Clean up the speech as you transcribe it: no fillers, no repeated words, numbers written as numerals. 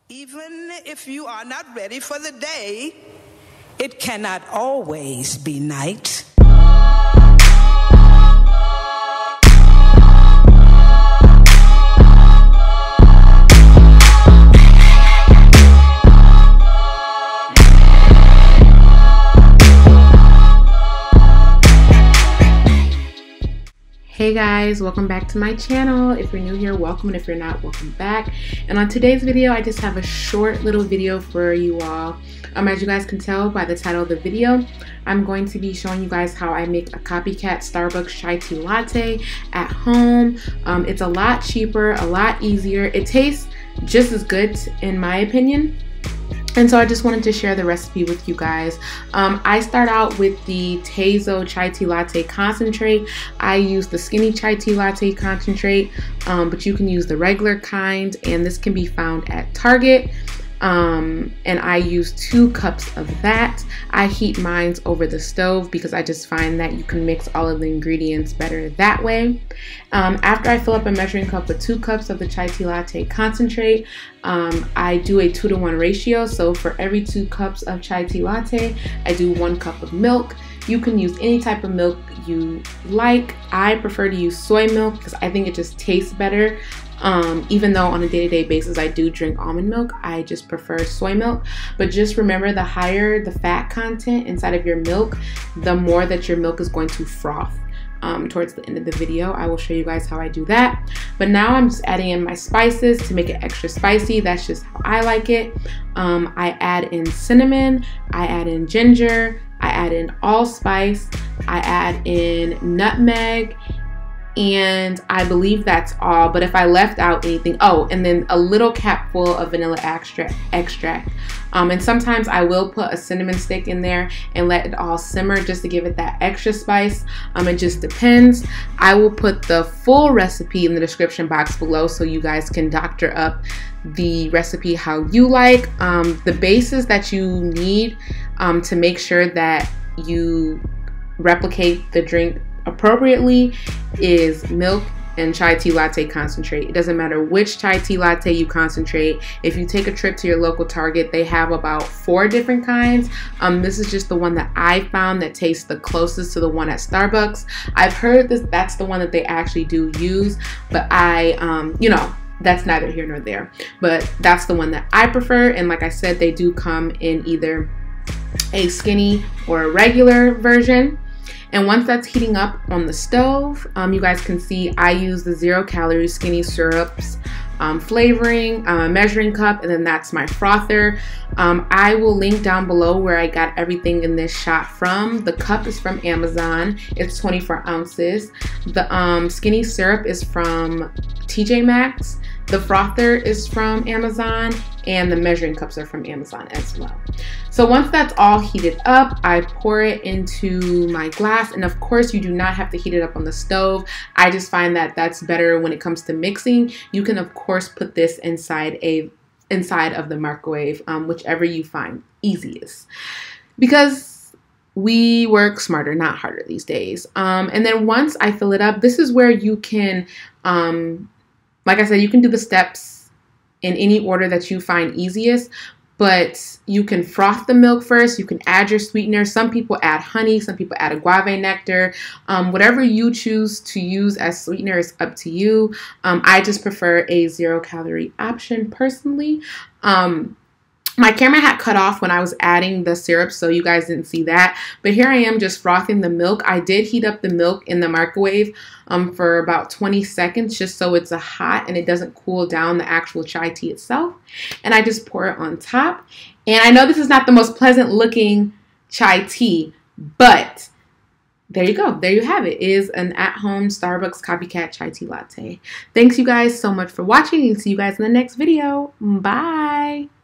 Even if you are not ready for the day, it cannot always be night. Hey guys, welcome back to my channel. If you're new here, welcome, and if you're not, welcome back. And on today's video, I just have a short little video for you all. As you guys can tell by the title of the video, I'm going to be showing you guys how I make a copycat Starbucks chai tea latte at home. It's a lot cheaper, a lot easier. It tastes just as good in my opinion. And so I just wanted to share the recipe with you guys. I start out with the Tazo Chai Tea Latte Concentrate. I use the Skinny Chai Tea Latte Concentrate, but you can use the regular kind, and this can be found at Target. And I use 2 cups of that. I heat mine over the stove because I just find that you can mix all of the ingredients better that way. After I fill up a measuring cup with 2 cups of the chai tea latte concentrate, I do a 2-to-1 ratio. So for every 2 cups of chai tea latte, I do 1 cup of milk. You can use any type of milk you like. I prefer to use soy milk because I think it just tastes better. Even though on a day-to-day basis I do drink almond milk, I just prefer soy milk. But just remember, the higher the fat content inside of your milk, the more that your milk is going to froth. Towards the end of the video, I will show you guys how I do that. But now I'm just adding in my spices to make it extra spicy. That's just how I like it. I add in cinnamon, I add in ginger, I add in allspice, I add in nutmeg, and I believe that's all. But if I left out anything, oh, and then a little cap full of vanilla extract. And sometimes I will put a cinnamon stick in there and let it all simmer just to give it that extra spice. It just depends. I will put the full recipe in the description box below so you guys can doctor up the recipe how you like. The bases that you need to make sure that you replicate the drink appropriately is milk and chai tea latte concentrate. It doesn't matter which chai tea latte you concentrate. If you take a trip to your local Target, they have about 4 different kinds. This is just the one that I found that tastes the closest to the one at Starbucks. I've heard that's the one that they actually do use, but you know, that's neither here nor there. But that's the one that I prefer, and like I said, they do come in either a skinny or a regular version. And once that's heating up on the stove, you guys can see I use the 0-calorie skinny syrups flavoring, measuring cup, and then that's my frother. I will link down below where I got everything in this shot from. The cup is from Amazon. It's 24 ounces. The skinny syrup is from TJ Maxx. The frother is from Amazon, and the measuring cups are from Amazon as well. So once that's all heated up, I pour it into my glass, and of course you do not have to heat it up on the stove. I just find that that's better when it comes to mixing. You can of course put this inside of the microwave, whichever you find easiest, because we work smarter, not harder these days. And then once I fill it up, this is where you can like I said, you can do the steps in any order that you find easiest, but you can froth the milk first. You can add your sweetener. Some people add honey, some people add agave nectar. Whatever you choose to use as sweetener is up to you. I just prefer a 0-calorie option personally. My camera had cut off when I was adding the syrup, so you guys didn't see that. But here I am just frothing the milk. I did heat up the milk in the microwave for about 20 seconds just so it's hot and it doesn't cool down the actual chai tea itself. And I just pour it on top. And I know this is not the most pleasant looking chai tea, but there you go. There you have it. It is an at-home Starbucks copycat chai tea latte. Thanks you guys so much for watching, and see you guys in the next video. Bye.